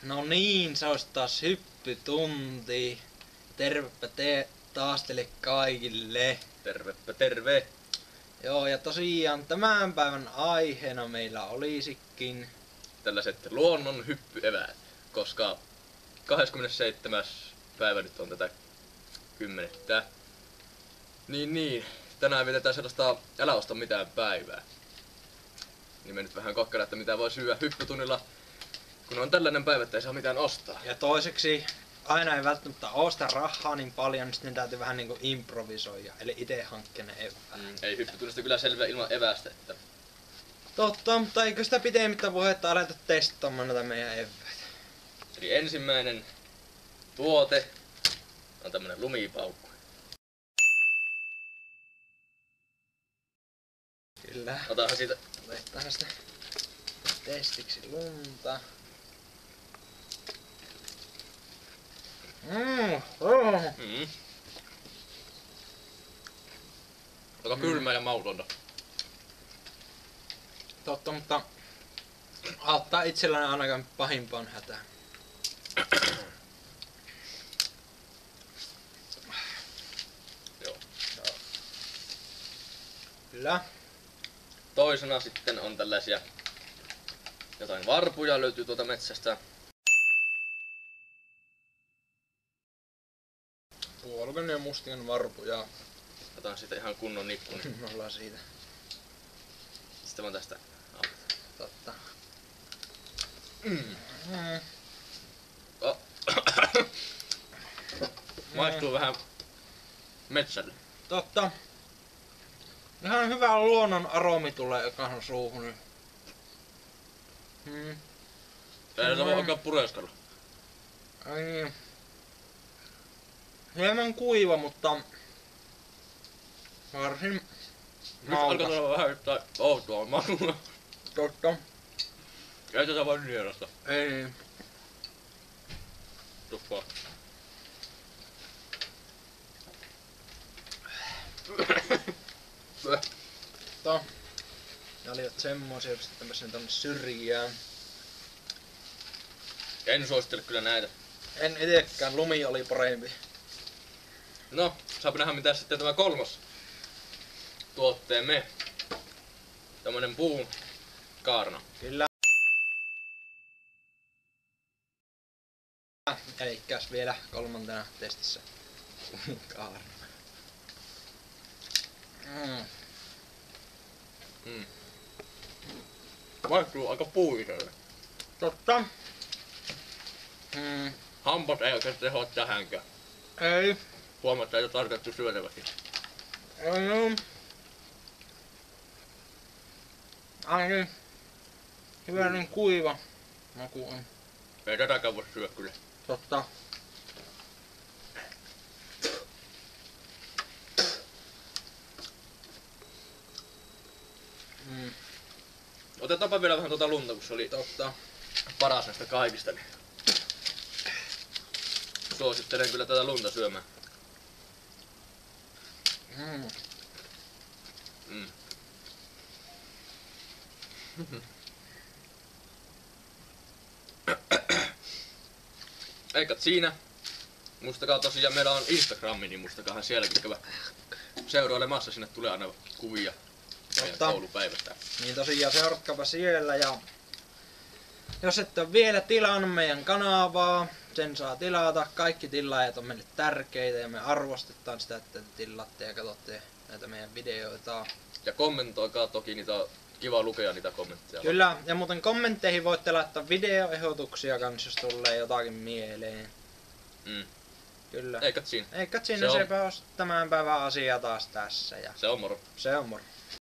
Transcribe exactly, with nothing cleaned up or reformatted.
No niin, se olisi taas hyppytunti. Tervepä te taas teille kaikille. Tervepä terve! Joo, ja tosiaan tämän päivän aiheena meillä olisikin Tällaiset luonnon hyppyeväät, koska kahdeskymmenesseitsemäs päivä nyt on tätä kymmenettä. Niin niin, tänään vietetään sellaista älä osta mitään päivää. Niin me nyt vähän kokkeillaan, että mitä voi syödä hyppytunnilla, kun on tällainen päivä, että ei saa mitään ostaa. Ja toiseksi, aina ei välttämättä ole sitä rahaa niin paljon, niin sitten täytyy vähän niinku improvisoida, eli itse hankkia ne eväät. Mm, ei hyppytunnista kyllä selviä ilman evästä, että Totta, mutta eikö sitä pitemmittä puhetta aleta testaamaan näitä meidän eväitä? Eli ensimmäinen tuote on tämmönen lumipaukku. Kyllä. Otahan siitä. Otetaan sitä testiksi lunta. Mm, oh. Mm. Aika kylmää ja mautonta. Totta, mutta auttaa itselläni ainakaan pahimpaan hätään. Joo. Kyllä. Toisena sitten on tällaisia jotain varpuja löytyy tuolta metsästä. Puolukan ja mustikan varpuja. Otan siitä ihan kunnon nippun. Me ollaan siitä. Sitten on tästä. Totta. Mm. Mm. Oh. Maistuu vähän metsälle. Totta. Ihan hyvä luonnon aromi tulee jokaisen suuhun. Mm. Ei se voi oikein pureskella. Ai niin. Hieman kuiva, mutta varsin Nyt alkaa maukas. tulla vähän jotain outoa makua. Totta. Ei tätä voi nielasta. Ei niin. Tuppaa. Totta. Ne olivat semmosia, pistämässä ne tonne syrjään. En suosittele kyllä näitä. En itekään, lumi oli parempi. No, saapa nähdä mitä sitten tämä kolmas tuotteemme. Tämmönen puun kaarna. Kyllä. Elikkäs vielä kolmantena testissä. Kaarna. Mm. Mm. Maistuu aika puiselle. Totta. Mm. Hampat ei oikein tehoa tähänkään. Ei. Huomatta, että on tarkoitettu syötäväksi. Ei oo. Ai niin. Hyvä niin kuiva maku on. Ei tätäkään voi syödä kyllä. Totta. Mm. Otetaanpa vielä vähän tuota lunta, kun se oli Totta. paras näistä kaikista. Niin suosittelen kyllä tätä lunta syömään. Mm. Mm. Eikä siinä. Muistakaa tosiaan, meillä on Instagrami, niin muistakaahan sielläkin käydä seurailemassa. Sinne tulee aina kuvia meidän Totta. koulupäivästä. Niin tosiaan seuratkaapa siellä ja jos et ole vielä tilannut meidän kanavaa, sen saa tilata. Kaikki tilaajat on meille tärkeitä ja me arvostetaan sitä, että te tilaatte ja katsotte näitä meidän videoita. Ja kommentoikaa toki, niitä on kiva lukea niitä kommentteja. Kyllä, ja muuten kommentteihin voitte laittaa videoehdotuksia kans, jos tulee jotakin mieleen. Mm. Kyllä. Eikä siinä. Eikä Se siinä on- sepä olisi tämän päivän asia taas tässä ja Se on moro. se on moro.